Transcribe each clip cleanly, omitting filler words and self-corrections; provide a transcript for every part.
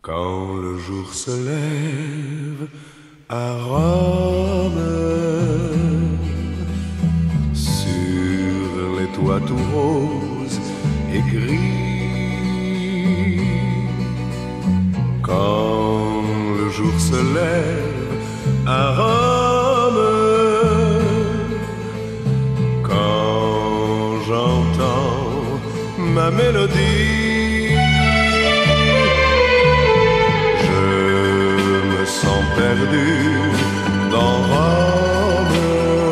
Quand le jour se lève à Rome, sur les toits tout roses et gris, quand le jour se lève à Rome, quand j'entends ma mélodie, perdu dans Rome,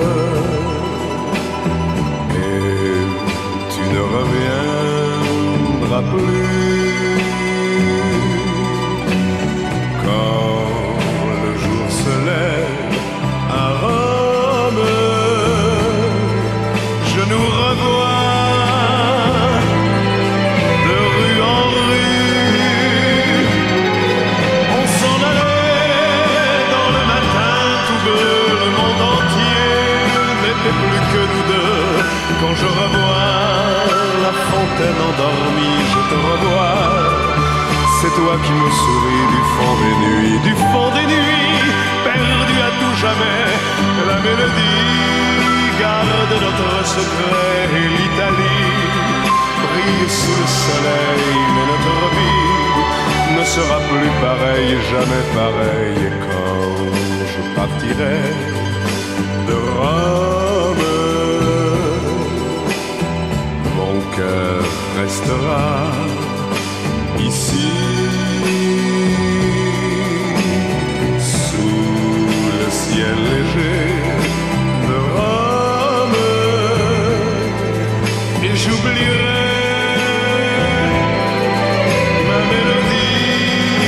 et tu ne reviendras plus. Quand le jour se lève à Rome, je nous revois de rue en rue. On s'en allait plus que nous deux. Quand je revois la fontaine endormie, je te revois. C'est toi qui me souris du fond des nuits, du fond des nuits, perdu à tout jamais. La mélodie garde notre secret et l'Italie brille sous le soleil, mais notre vie ne sera plus pareille, jamais pareille. Et quand je partirai de Rome, mon cœur restera ici, sous le ciel léger de Rome, et j'oublierai ma mélodie.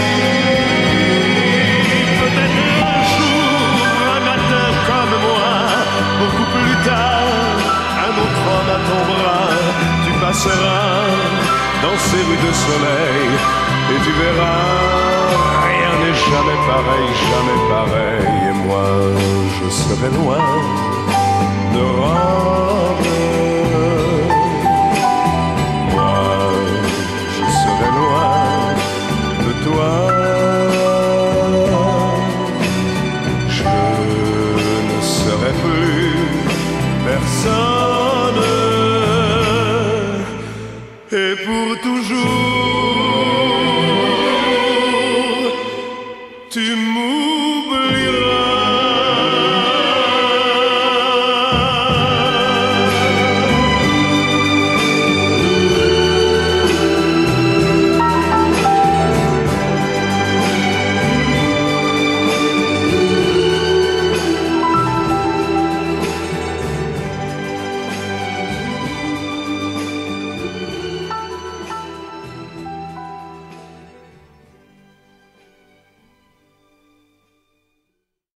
Peut-être un jour, un matin comme moi, beaucoup plus tard, un autre homme à ton bras, tu passeras dans ces rues de soleil et tu verras, rien n'est jamais pareil, et moi je serai loin